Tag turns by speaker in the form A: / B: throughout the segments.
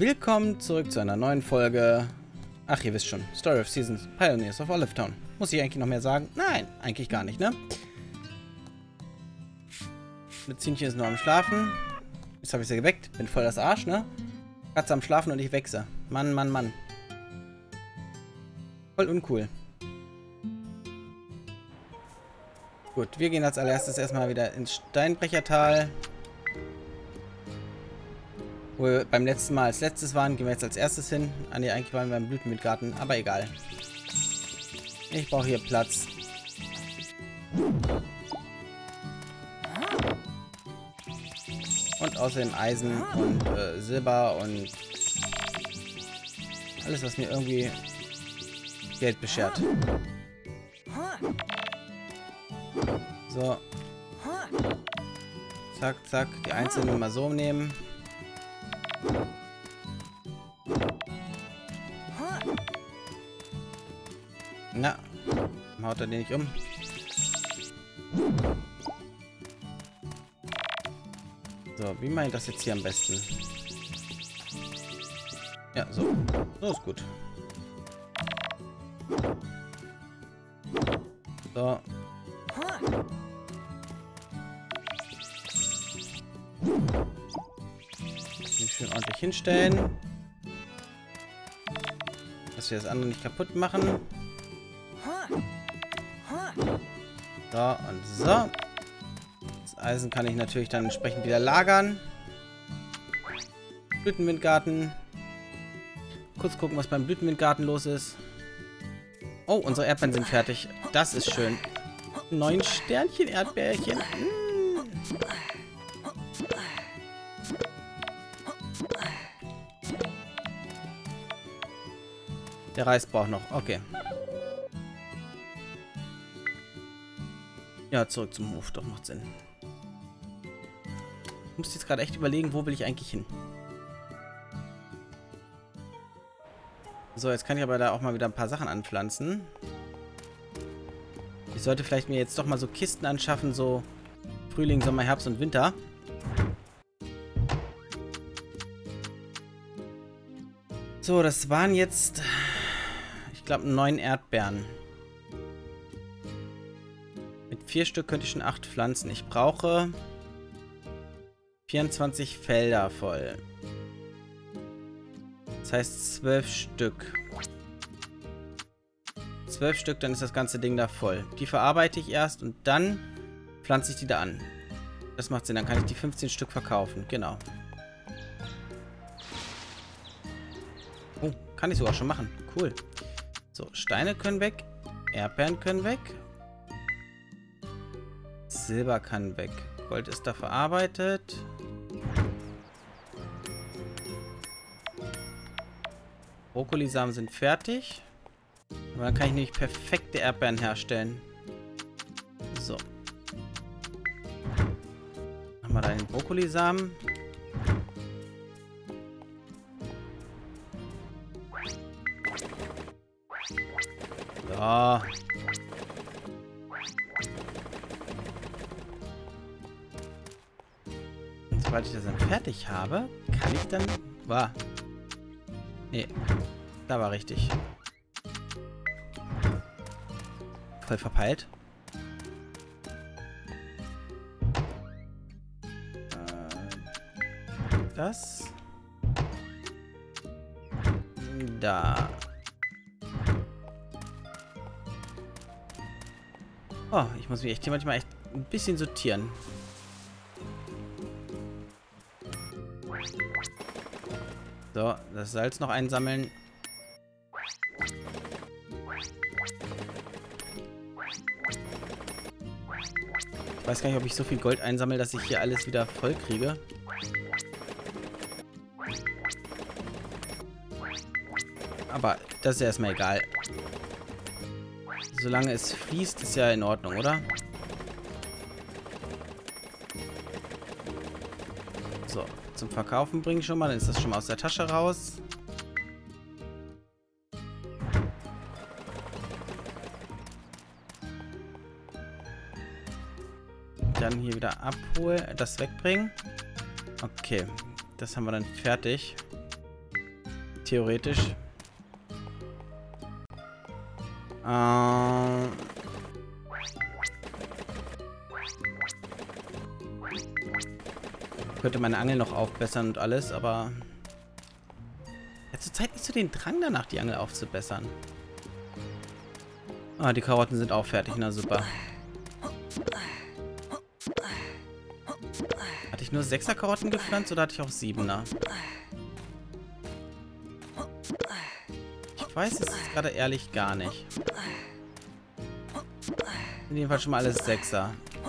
A: Willkommen zurück zu einer neuen Folge. Ach, ihr wisst schon. Story of Seasons, Pioneers of Olivetown. Muss ich eigentlich noch mehr sagen? Nein, eigentlich gar nicht, ne? Blitzzinchen ist nur am Schlafen. Jetzt habe ich sie geweckt. Bin voll das Arsch, ne? Katze am Schlafen und ich wechsle. Mann, Mann, Mann. Voll uncool. Gut, wir gehen als allererstes erstmal wieder ins Steinbrechertal. Wo wir beim letzten Mal als letztes waren, gehen wir jetzt als erstes hin. Ah ne, eigentlich waren wir im Blütenwindgarten, aber egal. Ich brauche hier Platz. Und außerdem Eisen und Silber und alles, was mir irgendwie Geld beschert. So. Zack, zack. Die einzelnen mal so nehmen. Na, haut er den nicht um. So, wie mache ich das jetzt hier am besten? Ja, so. So ist gut. So. Schön ordentlich hinstellen. Dass wir das andere nicht kaputt machen. So und so. Das Eisen kann ich natürlich dann entsprechend wieder lagern. Blütenwindgarten. Kurz gucken, was beim Blütenwindgarten los ist. Oh, unsere Erdbeeren sind fertig. Das ist schön. 9 Sternchen Erdbeerchen. Der Reis braucht noch. Okay. Ja, zurück zum Hof. Doch, macht Sinn. Ich muss jetzt gerade echt überlegen, wo will ich eigentlich hin. So, jetzt kann ich aber da auch mal wieder ein paar Sachen anpflanzen. Ich sollte vielleicht mir jetzt doch mal so Kisten anschaffen, so Frühling, Sommer, Herbst und Winter. So, das waren jetzt, ich glaube, 9 Erdbeeren. Mit 4 Stück könnte ich schon 8 pflanzen. Ich brauche 24 Felder voll. Das heißt 12 Stück. 12 Stück, dann ist das ganze Ding da voll. Die verarbeite ich erst und dann pflanze ich die da an. Das macht Sinn, dann kann ich die 15 Stück verkaufen. Genau. Oh, kann ich sogar schon machen. Cool. So, Steine können weg. Erdbeeren können weg. Silber kann weg. Gold ist da verarbeitet. Brokkolisamen sind fertig. Aber dann kann ich nämlich perfekte Erdbeeren herstellen. So. Machen wir da den Brokkolisamen. So. Und sobald ich das dann fertig habe, kann ich dann... War. Nee. Da war richtig. Voll verpeilt. Das. Da. Oh, ich muss mich echt hier manchmal echt ein bisschen sortieren. So, das Salz noch einsammeln. Ich weiß gar nicht, ob ich so viel Gold einsammle, dass ich hier alles wieder voll kriege. Aber das ist ja erstmal egal. Solange es fließt, ist ja in Ordnung, oder? So, zum Verkaufen bringen schon mal. Dann ist das schon mal aus der Tasche raus. Dann hier wieder abholen, das wegbringen. Okay, das haben wir dann fertig. theoretisch. Könnte meine Angel noch aufbessern und alles, aber ja, zurzeit nicht so den Drang danach, die Angel aufzubessern. Ah, die Karotten sind auch fertig, na super. Hatte ich nur 6er Karotten gepflanzt oder hatte ich auch 7er? Ich weiß es gerade ehrlich gar nicht. In jedem Fall schon mal alles 6er.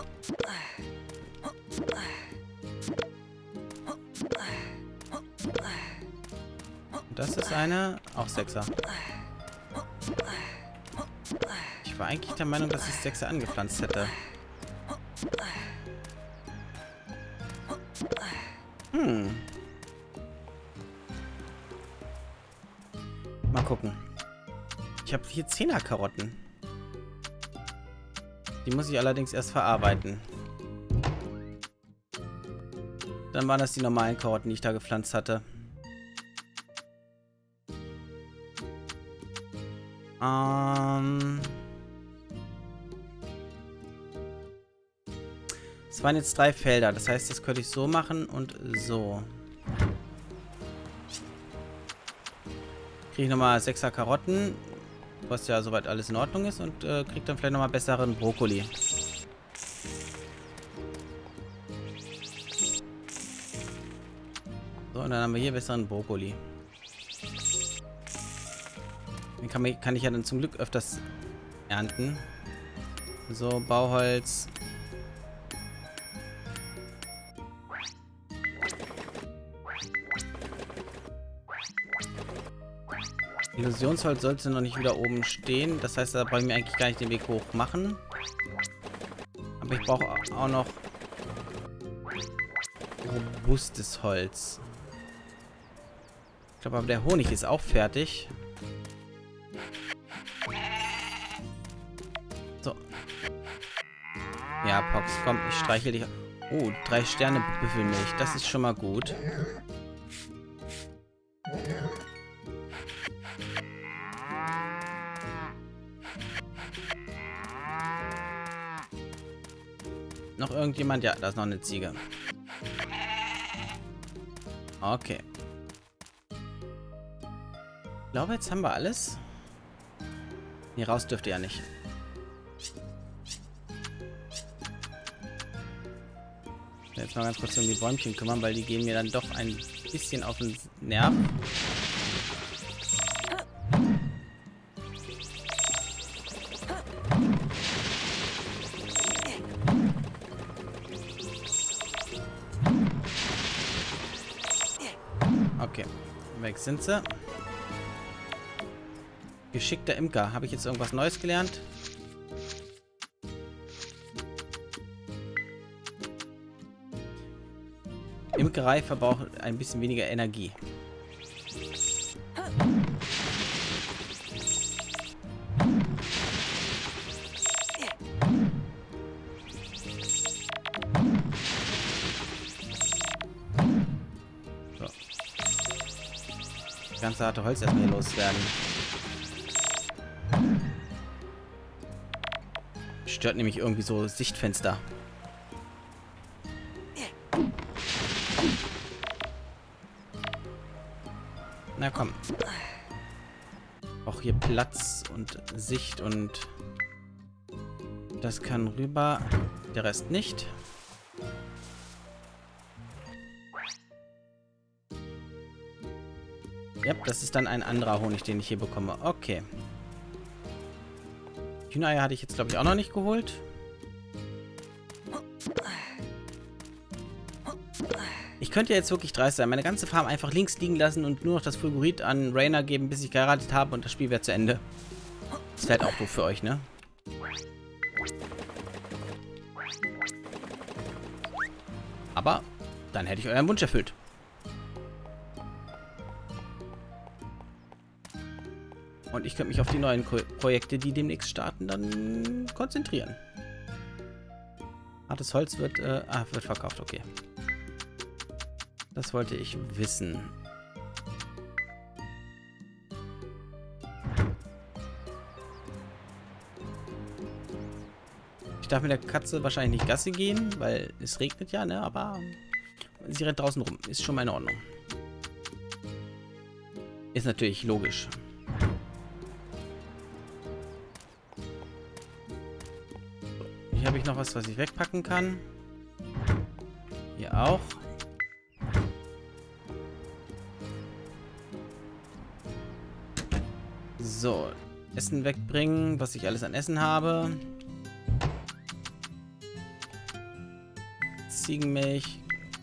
A: Und das ist eine, auch 6er. Ich war eigentlich der Meinung, dass ich 6er angepflanzt hätte. Mal gucken. Ich habe hier 10er Karotten. Die muss ich allerdings erst verarbeiten. Dann waren das die normalen Karotten, die ich da gepflanzt hatte. Es waren jetzt 3 Felder. Das heißt, das könnte ich so machen und so. Kriege ich nochmal 6er Karotten. Was ja soweit alles in Ordnung ist. Und kriege dann vielleicht nochmal besseren Brokkoli. So, und dann haben wir hier besseren Brokkoli. Den kann ich ja dann zum Glück öfters ernten. So, Bauholz. Illusionsholz sollte noch nicht wieder oben stehen. Das heißt, da brauche ich mir eigentlich gar nicht den Weg hoch machen. Aber ich brauche auch noch robustes Holz. Ich glaube aber, der Honig ist auch fertig. So. Ja, Pox, komm, ich streichel dich. Oh, 3 Sterne Büffelmilch. Das ist schon mal gut. Noch irgendjemand? Ja, da ist noch eine Ziege. Okay. Ich glaube, jetzt haben wir alles. Hier raus dürft ihr ja nicht. Jetzt mal ganz kurz um die Bäumchen kümmern, weil die gehen mir dann doch ein bisschen auf den Nerv. Okay, weg sind sie. Geschickter Imker. Habe ich jetzt irgendwas Neues gelernt? Imkerei verbraucht ein bisschen weniger Energie. So. Das ganze harte Holz erstmal hier loswerden. Stört nämlich irgendwie so Sichtfenster. Na komm. Auch hier Platz und Sicht und das kann rüber. Der Rest nicht. Ja, das ist dann ein anderer Honig, den ich hier bekomme. Okay. Hühnereier hatte ich jetzt, glaube ich, auch noch nicht geholt. Ich könnte ja jetzt wirklich dreist sein, meine ganze Farm einfach links liegen lassen und nur noch das Fulgurit an Rainer geben, bis ich geheiratet habe und das Spiel wäre zu Ende. Das wäre halt auch doof für euch, ne? Aber dann hätte ich euren Wunsch erfüllt. Und ich könnte mich auf die neuen Projekte, die demnächst starten, dann konzentrieren. Hartes Holz wird, wird verkauft, okay. Das wollte ich wissen. darf mit der Katze wahrscheinlich nicht Gassi gehen, weil es regnet ja, ne? Aber sie rennt draußen rum. Ist schon mal in Ordnung. Ist natürlich logisch. So, hier habe ich noch was ich wegpacken kann. Hier auch. So, Essen wegbringen, was ich alles an Essen habe. Ziegenmilch.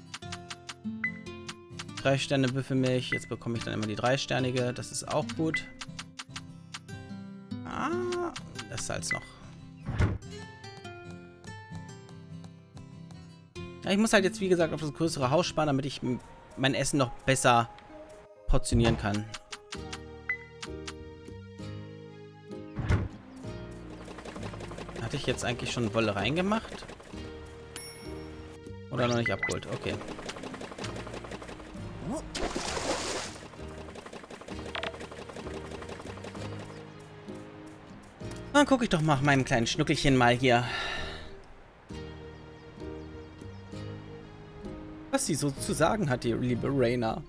A: 3 Sterne Büffelmilch. Jetzt bekomme ich dann immer die 3-sternige. Das ist auch gut. Ah, das Salz noch. Ja, ich muss halt jetzt, wie gesagt, auf das größere Haus sparen, damit ich mein Essen noch besser portionieren kann. Hatte ich jetzt eigentlich schon Wolle reingemacht? Oder noch nicht abgeholt? Okay. Dann gucke ich doch mal meinem kleinen Schnuckelchen mal hier, was sie so zu sagen hat, die liebe Raina.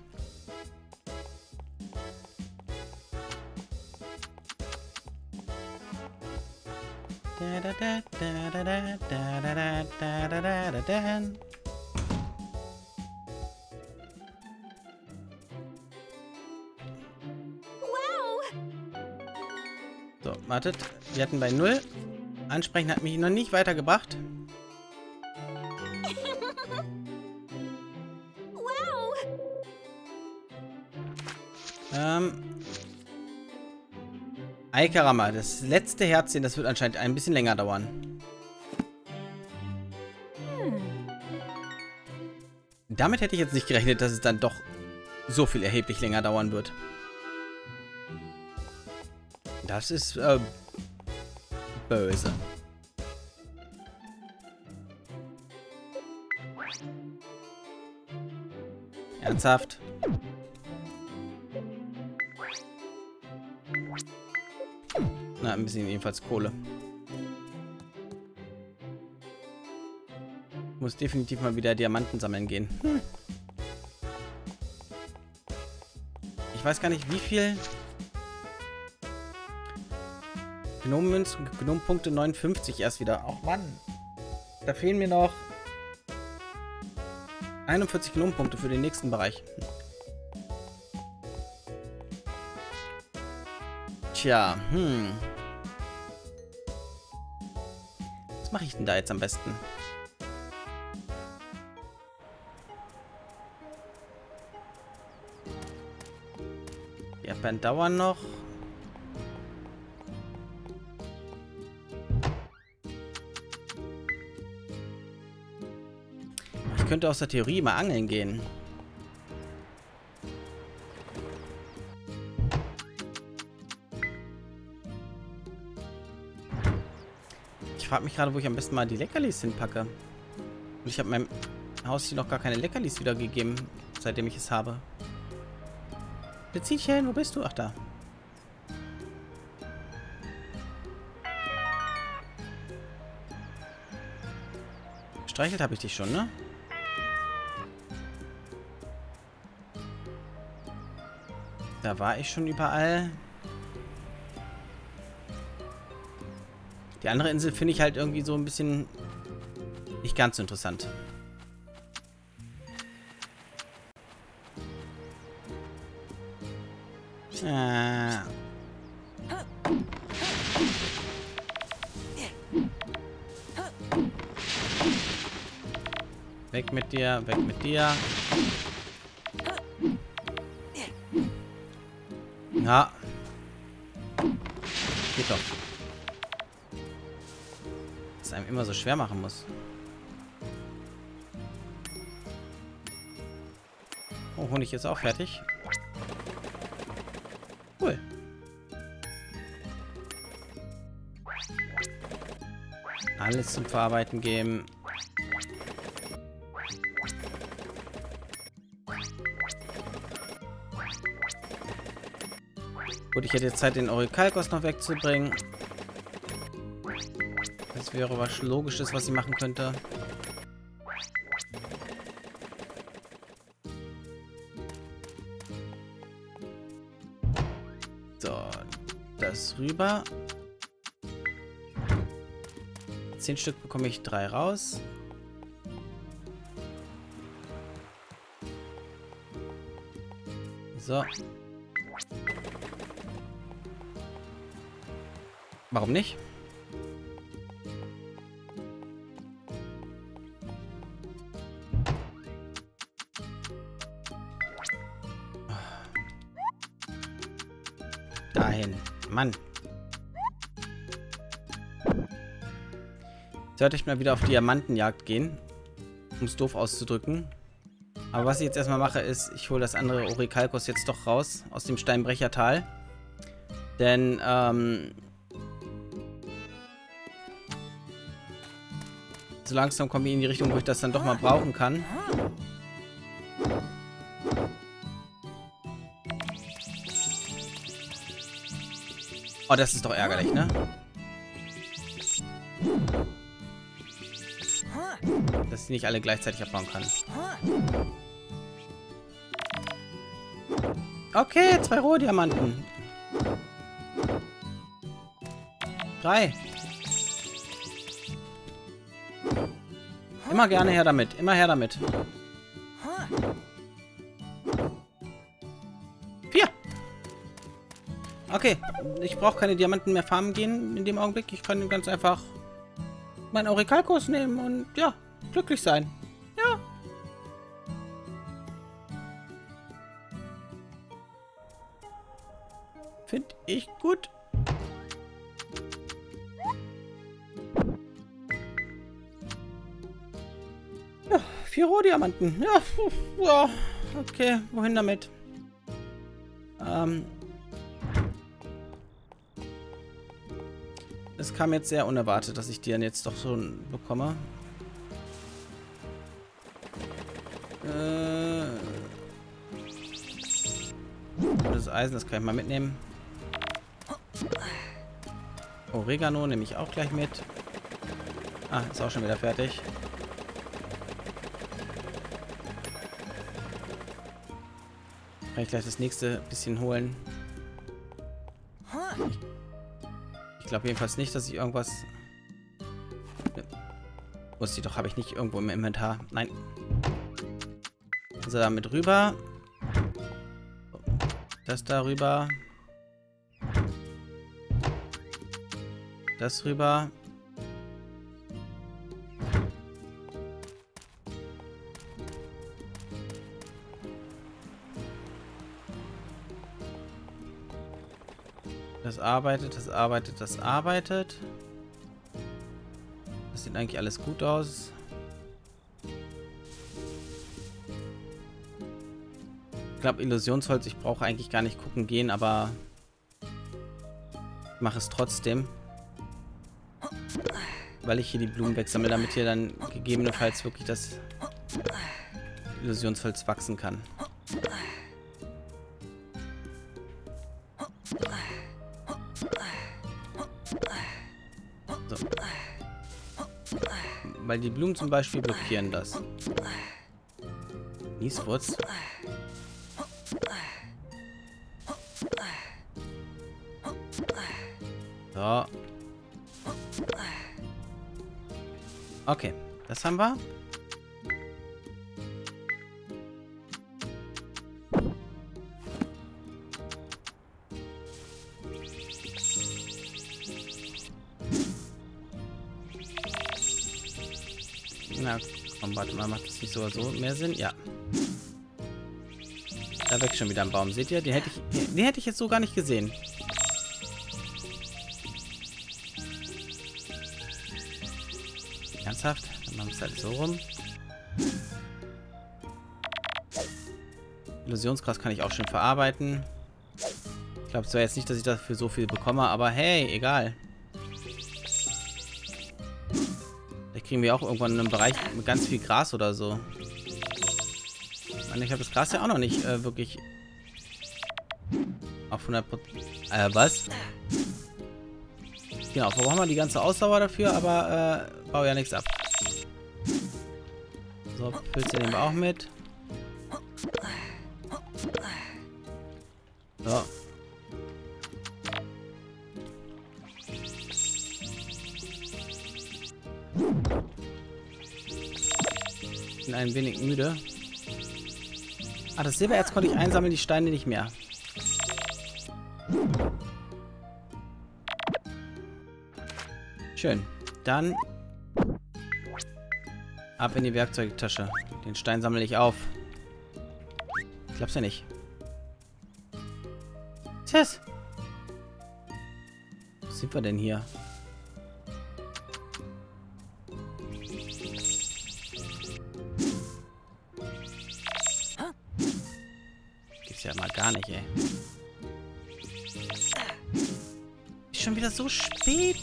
A: So, wartet. Wir hatten bei 0. Ansprechen hat mich noch nicht weitergebracht. Aikarama, das letzte Herzchen, das wird anscheinend ein bisschen länger dauern. Damit hätte ich jetzt nicht gerechnet, dass es dann doch so viel erheblich länger dauern wird. Das ist böse. Ernsthaft? Na, ein bisschen jedenfalls Kohle. Muss definitiv mal wieder Diamanten sammeln gehen. Ich weiß gar nicht, wie viel Gnomenmünzen, Gnomenpunkte 59 erst wieder. Ach Mann. Da fehlen mir noch 41 Gnomenpunkte für den nächsten Bereich. Tja, was mache ich denn da jetzt am besten? Die Erdbeeren dauern noch. Ich könnte aus der Theorie mal angeln gehen. Ich frage mich gerade, wo ich am besten mal die Leckerlis hinpacke. Und ich habe meinem Haustier noch gar keine Leckerlis wiedergegeben, seitdem ich es habe. Blitzchen, wo bist du? Ach, da. Gestreichelt habe ich dich schon, ne? Da war ich schon überall. Die andere Insel finde ich halt irgendwie so ein bisschen nicht ganz so interessant. Weg mit dir, weg mit dir. Ja. Geht doch. Dass es einem immer so schwer machen muss. Oh, Honig ist auch fertig. Cool. Alles zum Verarbeiten geben. Gut, ich hätte jetzt Zeit, den Orikalkos noch wegzubringen. Das Das wäre was Logisches, was sie machen könnte. So, das rüber. 10 Stück bekomme ich 3 raus. So. Warum nicht? Dahin. Mann. Sollte ich mal wieder auf Diamantenjagd gehen. Um es doof auszudrücken. Aber was ich jetzt erstmal mache, ist, ich hole das andere Orichalcos jetzt doch raus aus dem Steinbrechertal. Denn, so langsam komme ich in die Richtung, wo ich das dann doch mal brauchen kann. Oh, das ist doch ärgerlich, ne? Dass ich nicht alle gleichzeitig abbauen kann. Okay, 2 Rohdiamanten. 3. Immer gerne her damit. Immer her damit. 4. Okay, ich brauche keine Diamanten mehr farmen gehen in dem Augenblick. Ich kann ganz einfach meinen Orichalcos nehmen und ja, glücklich sein. Ja. Finde ich gut. Ja, 4 Rohdiamanten. Ja, ja, okay, wohin damit? Es kam jetzt sehr unerwartet, dass ich die dann jetzt doch so bekomme. Das Eisen, das kann ich mal mitnehmen. Oregano nehme ich auch gleich mit. Ah, ist auch schon wieder fertig. Kann ich gleich das nächste bisschen holen. Ich glaube jedenfalls nicht, dass ich irgendwas... Wusste ich doch, habe ich nicht irgendwo im Inventar. Nein. So, damit rüber. Das da rüber. Das rüber. Das arbeitet, das arbeitet, das arbeitet. Das sieht eigentlich alles gut aus. Ich glaube, Illusionsholz, ich brauche eigentlich gar nicht gucken gehen, aber ich mache es trotzdem. Weil ich hier die Blumen wegsammle, damit hier dann gegebenenfalls wirklich das Illusionsholz wachsen kann. So. Weil die Blumen zum Beispiel blockieren das. Nieswurz. So. Okay, das haben wir. Na, komm, warte mal, macht das nicht so oder so mehr Sinn? Ja. Da wächst schon wieder ein Baum. Seht ihr? Den hätte ich jetzt so gar nicht gesehen. Ernsthaft? Dann machen wir es halt so rum. Illusionsgras kann ich auch schön verarbeiten. Ich glaube zwar jetzt nicht, dass ich dafür so viel bekomme, aber hey, egal. Vielleicht kriegen wir auch irgendwann einen Bereich mit ganz viel Gras oder so. Ich meine, ich habe das Gras ja auch noch nicht wirklich auf 100%... was? Genau, verbrauchen wir die ganze Ausdauer dafür, aber baue ja nichts ab. So, Pilze nehmen wir auch mit. So. Bin ein wenig müde. Ah, das Silbererz konnte ich einsammeln, die Steine nicht mehr. Schön. Dann ab in die Werkzeugtasche. Den Stein sammle ich auf. Ich glaub's ja nicht. Tess! Wo sind wir denn hier? Gibt's ja mal gar nicht, ey. Ist schon wieder so spät.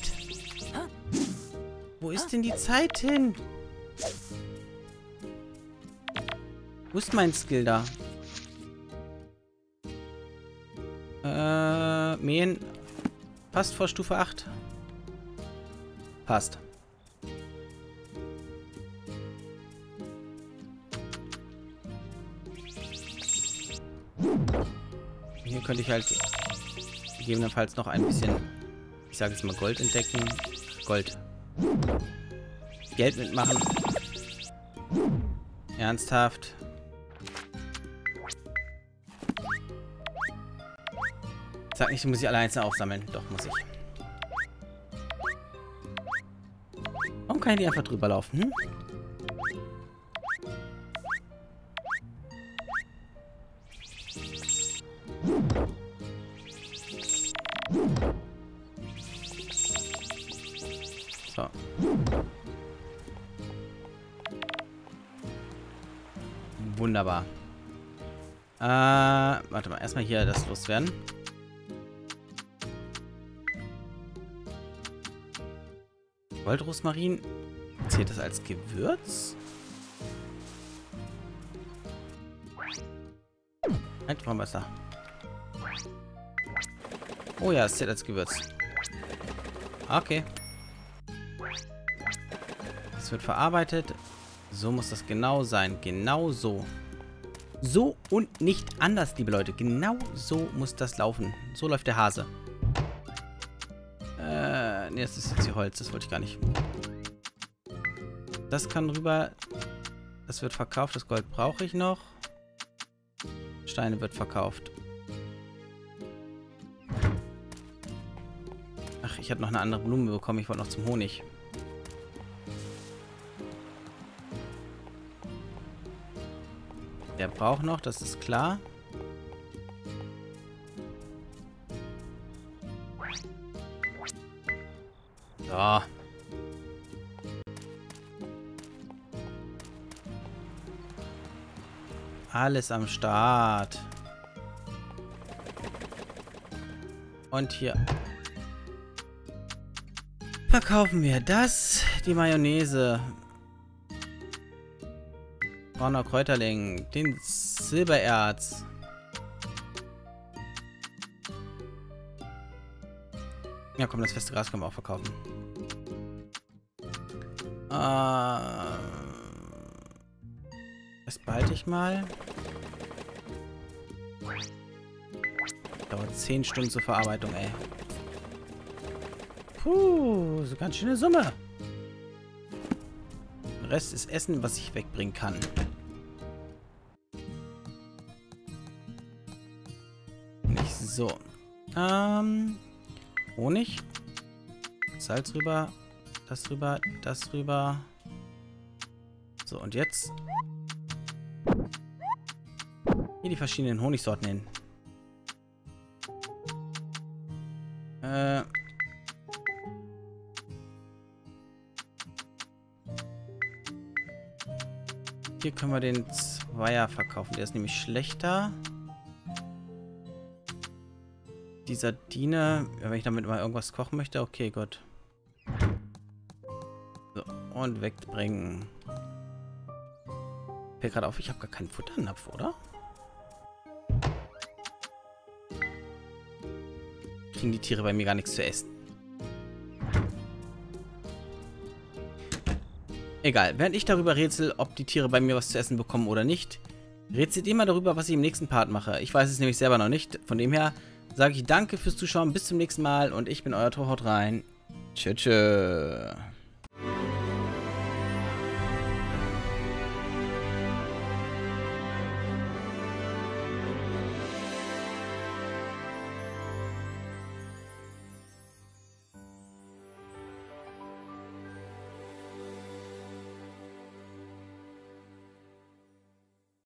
A: Wo ist denn die Zeit hin? Wo ist mein Skill da? Mähen. Passt vor Stufe 8. Passt. Hier könnte ich halt gegebenenfalls noch ein bisschen, ich sage jetzt mal Gold entdecken. Gold. Geld mitmachen. Ernsthaft. Sag nicht, du musst sie alle einzeln aufsammeln. Doch, muss ich. Warum kann ich die einfach drüber laufen? Hm? So. Wunderbar. Warte mal, erstmal hier das loswerden. Goldrosmarin. Zählt das als Gewürz? Halt, warum ist da? Oh ja, es zählt als Gewürz. Okay. Es wird verarbeitet. So muss das genau sein. Genau so. So und nicht anders, liebe Leute. Genau so muss das laufen. So läuft der Hase. Ne, das ist jetzt hier Holz. Das wollte ich gar nicht. Das kann rüber. Das wird verkauft. Das Gold brauche ich noch. Steine wird verkauft. Ach, ich habe noch eine andere Blume bekommen. Ich wollte noch zum Honig. Der braucht noch, das ist klar. So. Alles am Start. Und hier verkaufen wir das. Die Mayonnaise. Brauner Kräuterling. Den Silbererz. Ja, komm, das feste Gras können wir auch verkaufen. Das behalte ich mal. Dauert 10 Stunden zur Verarbeitung, ey. Puh, so ganz schöne Summe. Der Rest ist Essen, was ich wegbringen kann. Nicht so. Honig. Salz rüber. Das rüber. Das rüber. So, und jetzt hier die verschiedenen Honigsorten hin. Hier können wir den Zweier verkaufen. Der ist nämlich schlechter. Die Sardine, wenn ich damit mal irgendwas kochen möchte, okay, gut. So, und wegbringen. Fällt gerade auf, ich habe gar keinen Futternapf, oder? Kriegen die Tiere bei mir gar nichts zu essen. Egal, während ich darüber rätsel, ob die Tiere bei mir was zu essen bekommen oder nicht, rätselt ihr mal darüber, was ich im nächsten Part mache. Ich weiß es nämlich selber noch nicht. Von dem her sage ich danke fürs Zuschauen, bis zum nächsten Mal und ich bin euer Tor, haut rein. Tschö, tschö.